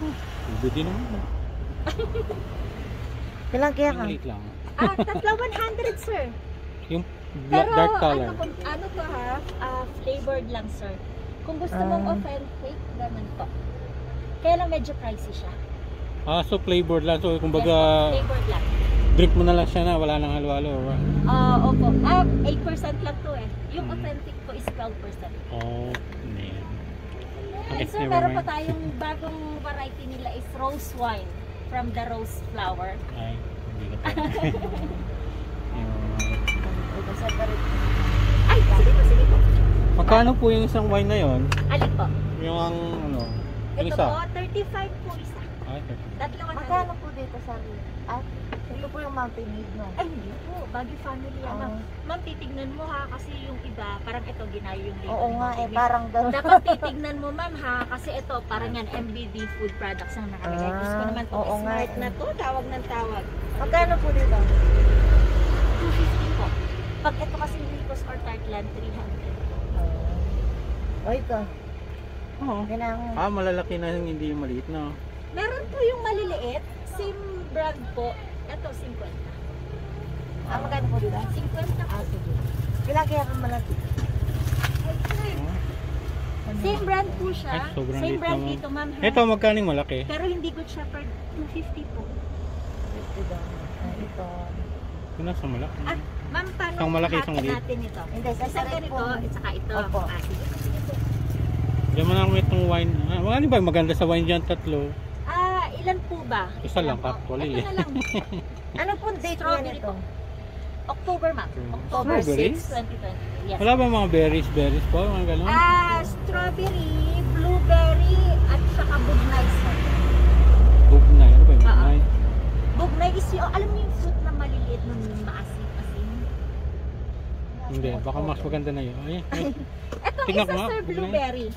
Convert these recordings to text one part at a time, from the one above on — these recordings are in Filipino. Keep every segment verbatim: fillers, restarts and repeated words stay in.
Hindi naman. Kailan kaya ka? Maliit lang. Ah, tatlo one hundred, sir. Yung Pero dark color. ano, kung- ano to ha? Ah, flavored lang, sir. Kung gusto mong Ah. authentic, ganun po. Kaya lang medyo pricey siya. Ah, so flavored lang. So, Yes kumbaga, po, flavored lang. drink mo na lang siya na. Wala nang halo-halo. or what? Ah, opo. Ah, eight percent lang to eh. Yung authentic po is twelve percent. Oh, man. And Okay, sir, never meron pa mind. tayong bagong variety nila is rose wine from the rose flower. Ay, hindi ko tayo. Ito separate. Ay, sige po, sige po. Magkano po yung isang wine na yon? Alin po? Yung ang, ano, yung Ito isa? po, thirty-five po isa. Ay, okay. Tatlo one Magkano hundred. po dito sa at ito po yung mountain mead, no? Ay, hindi po. Baguio family yan, ma'am. Ah. Ma'am, titignan mo ha, kasi yung iba, parang ito, ginayo yung label. Oo ng nga eh, Mountain Mead. parang gano'n. Dapat titignan mo, ma'am, ha, kasi ito, parang yan, M B D Food Products ang nakalagay. Ah, Gusto ko naman to, oo nga smart eh. na to, tawag ng tawag. Magkano po dito? two fifty po. Pag ito kasi Ricos or Tartland, three hundred. Oh, ito. Oo. Ginang... Ah, malalaki na yung hindi yung maliit, no? Meron po yung maliliit, same brand po. Ito, fifty. Ah, magkano po dito? fifty Ah, po. sige. Kailan kaya ka malaki? Same brand po siya. Ay, sobrang Same liit brand naman. dito, ma'am. ha? Ito, magkano yung malaki? Pero hindi Good Shepherd, two fifty po. fifty daw. Ah, ito. Yung nasa malaki. Ah, ma'am, paano Isang malaki, hati isang liit. natin ito? Hindi, Isang separate ganito, po. at saka ito. Opo. Ah, sige po, sige po. Diyan mo na kung itong wine. Ah, ano ba yung maganda sa wine dyan? Tatlo. Ah, ilan po ba? Isa lang, Ilan po? actually, Ito eh. na lang. Ano po date yan Strawberry ito? po. October, ma'am. October Strawberry? six, twenty twenty. Yes. Wala ba mga berries, berries po? Mga gano'n? Ah, strawberry, blueberry, at saka bugnay, sir. Bugnay. Ano ba yung Ah, ah. bugnay? Bugnay is yung, alam mo yung fruit na maliliit na maasim-asim? Hindi, baka mas maganda na yun. Ay, ay. Ito Tingnan isa, ko nga, sir, bugnay. blueberry.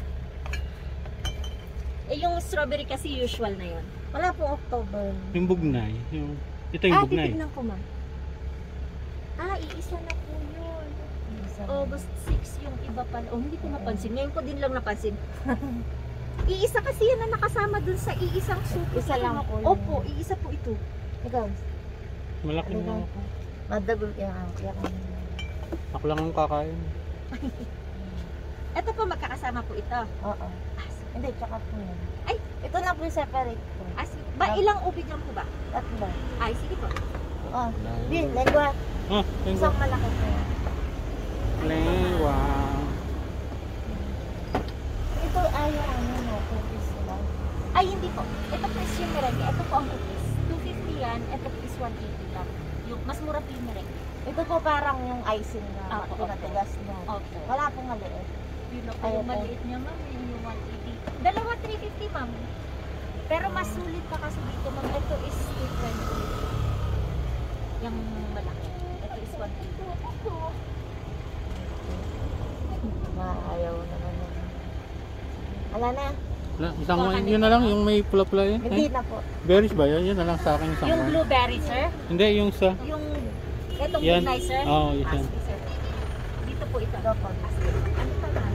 Eh, yung strawberry kasi usual na yun. Wala po October. Yung bugnay. Yung, ito yung Ah, bugnay. titignan ko, ma'am. Ah, iisa na po yun. Isa. August six yung iba pala. Oh, hindi ko napansin. Ngayon ko din lang napansin. Iisa kasi yan na nakasama dun sa iisang soup. Isa lang po yun. Opo, iisa po ito. Ikaw. Malaki Ano na. lang po? Madagol kaya ang kaya kang... Ako lang ang kakain. Ito po, magkakasama po ito. Oo. Ah, sige. Hindi, tsaka po yan. Ay! Ito lang po yung separate po. Ah, sige. Ba, ilang ubig lang po ba? Tatlo. Ay, sige po. Oh, din, lengua. Ah, tingnan. Isang malaki po. Lewa. Ito ay ano no, cookies sila. Ay, hindi po. Ito po is yung merengue. Ito po ang cookies. two fifty yan. Ito po is one eighty lang. Yung, mas mura po yung merengue. Ito po parang yung icing na Opo, opo. pinatigas mo. Opo. Wala pong maliit. Yun ako, Ay, yung ito. maliit niya, ma'am. Yun yung one eighty. Dalawa, three fifty, ma'am. Pero mas sulit pa kasi dito, ma'am. Ito is two twenty. Yung malaki. Ito is one eighty. Maayaw naman yun. Wala na. Na, isang wine, yun na lang, yung may pula-pula yun. Hindi Ay, na po. berries ba yun? Yun na lang sa akin isang Yung wine. blueberry, sir. Hindi, yung sa... Yung, itong Yan. midnight, sir. Oo, oh, Ah, yan. sige, sir. Dito po ito. Ito po. Ah, sige. Ano pa ba?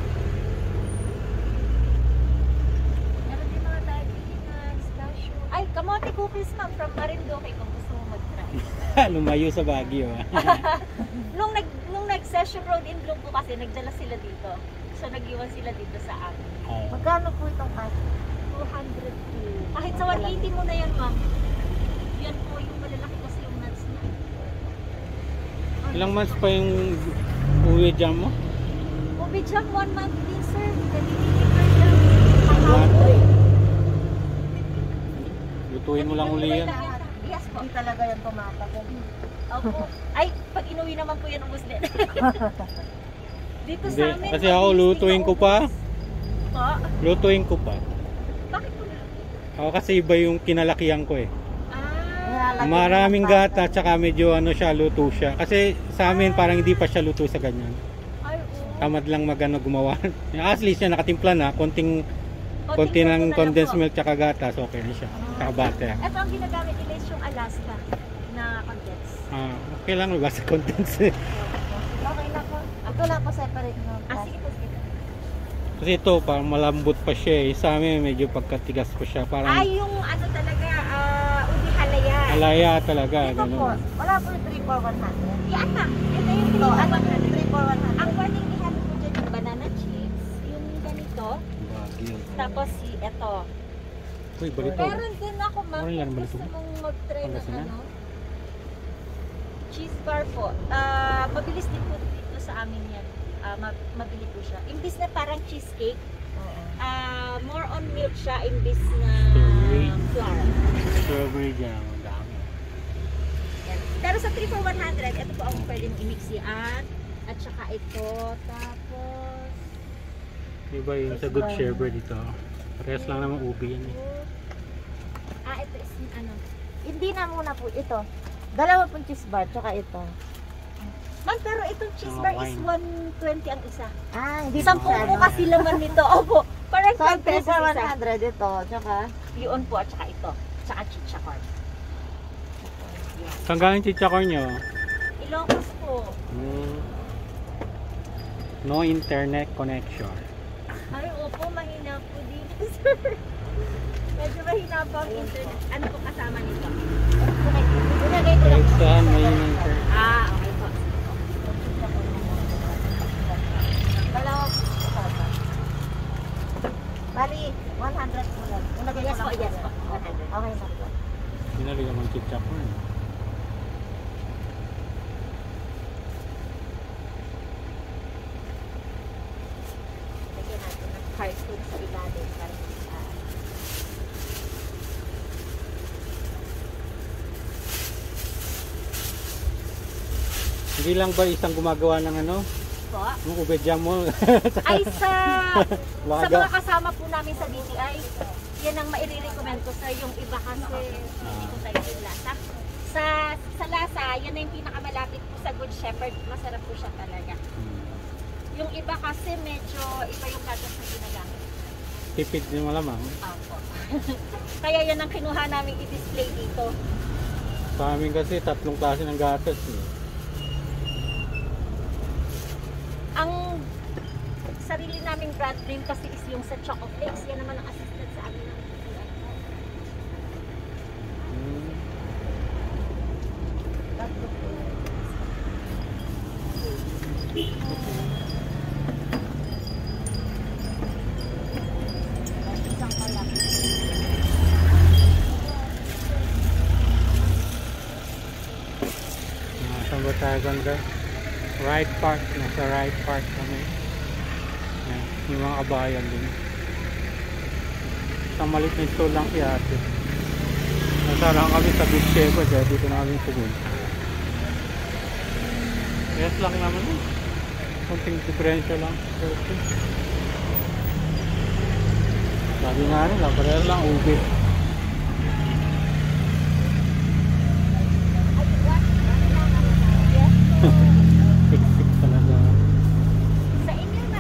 Meron din mga diabetes, cashew. Ay, kamote cookies, ma'am. From Marinduque kung gusto mo mag-try. Lumayo sa Baguio. ah. nung nag nung nag-session road in Bloom po kasi nagdala sila dito. So nag-iwan sila dito sa amin. Oo. Magkano po itong cash? two hundred two. Kahit sa one eighty mo na yan, ma'am. Yan po yung malalaki kasi yung nuts niya. Ilang months pa yung uwi jam mo? Ubi jam, one month din, sir. Nag-deliver lang. One Kahapon. week. Lutuin mo lang uli yan. Yes po. Hindi talaga yan tumatapon. Opo. Ay, pag inuwi naman po yan, ubos din. Dito Hindi, sa amin. kasi ako mabilis lutuin dito ko pa. ubos. Po? Lutuin ko pa. Bakit po na? Ako kasi iba yung kinalakihan ko eh. Ah. Nilalagyan Maraming ng pasta. gata tsaka medyo ano siya, luto siya. Kasi sa amin parang hindi pa siya luto sa ganyan. Ay, oo. Tamad lang magano gumawa. At least siya nakatimpla na, konting konti Konting ng luto na lang condensed po. milk tsaka gatas, okay na siya. Tsaka butter. Ito ang ginagamit nila is yung Alaska na condensed. Ah, okay lang basta condensed. Okay na po. Ito lang po separate na. Ah, sige po, sige po. Kasi ito, parang malambot pa siya eh. Sa amin, medyo pagkatigas pa siya. Parang Ay, yung ano talaga, ah, ubi halaya. alaya talaga. Ito po, Ganun. wala po yung three for one hundred. Yan na. Ito yung Ito, ano, three three for one hundred. Ang pwedeng ihalo ko dyan yung banana chips, yung ganito, Bagyo. tapos si ito. Uy, balito. Meron din ako, ma'am, Ano yan, kung balito? gusto mong mag-try ng Pangasinan? ano. Cheese bar po. Ah, mabilis din po dito sa amin yan. Ah, ma- mabili po siya. Imbis na parang cheesecake, Oo. ah, more on milk siya imbis na Strawberry. flour. Strawberry dyan. Ang dami. Yan. Pero sa three for one hundred, ito po ang pwede mong i-mix yan. At saka ito, tapos Diba yung sa Good Shepherd dito? Parehas lang naman ubi yan eh. ah, ito is ano. Hindi na muna po ito. Dalawa pong cheese bar, tsaka ito. Ma'am, pero itong cheese Mga bar is wine. one twenty ang isa. Ah, hindi Sampu po po kasi laman nito. Opo. Parang So, five three pesos for isa. one hundred ito, tsaka Yun po at saka ito. Tsaka chichacorn. Yes. Saan galing chichakorn nyo? Ilocos po. Hmm. No internet connection. Ay, opo, mahina po dito, sir. Medyo mahina po ang internet. Ano po kasama nito? ilagay ko lang. Kahit saan may internet. Ah, okay po. Dalawa po cheese bar. Bali, one hundred po lang. Ilagay ko Yes lang po, yes po. yan. one hundred. Okay na po. Pinaligan mo ang chichakorn. Lagyan natin ng cartoon sa ilalim para sa Hindi lang ba isang gumagawa ng ano? po. Yung ube jam mo? Ay, sa Baka sa ga- mga kasama po namin sa D T I, yan ang maire-recommend ko sa yung iba kasi hindi ko tayo yung lasa. Sa sa lasa, yan na yung pinakamalapit po sa Good Shepherd. Masarap po siya talaga. Hmm. Yung iba kasi medyo iba yung gatas na ginagamit. Tipid din malamang. Opo. Kaya yan ang kinuha namin i-display dito. Sa amin kasi tatlong klase ng gatas eh. Ang sarili naming brand name kasi is yung sa Choco Flakes. Yan naman ang assistant sa amin ng D T I. Hmm. Tatlo po. Isang kalaki. Saan ba tayo ganda? Ride Park. Nasa Ride Park kami. Yan. Yung mga kabayan din. Isang malit na store lang si ate. Nasarahan kami sa Good Shepherd eh. Dito namin pumunta. Yes lang naman eh. Kunting diferensya lang. thirty. Sabi nga nila, pareho lang ube. Siksik talaga. Sa inyo na.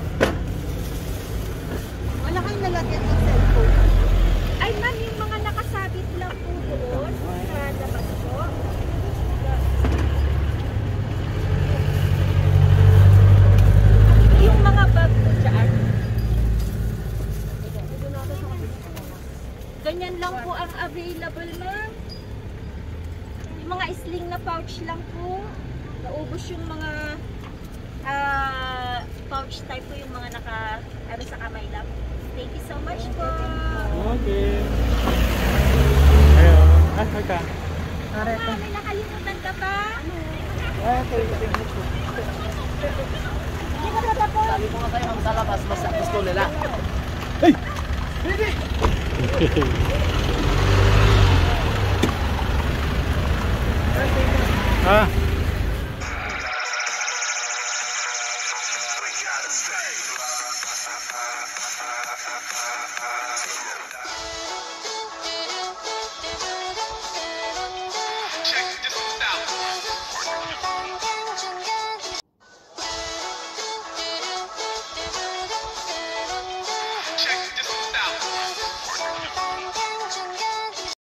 Wala kayong nalagyan ng cellphone. Ay ma'am, yung mga nakasabit lang po doon sa labas po. Yung mga bag po dyan. Ganyan lang po ang available ma'am. Yung mga sling na pouch lang po. Naubos yung mga ah, pouch type po yung mga naka ano sa kamay lang. Thank you so much po. Okay. Ayun. Ah, ka. Are Ah, may nakalimutan ka ba? Okay. Hindi ka ba po? Sabi ko nga kayo ang sa labas, mas gusto nila. Ah,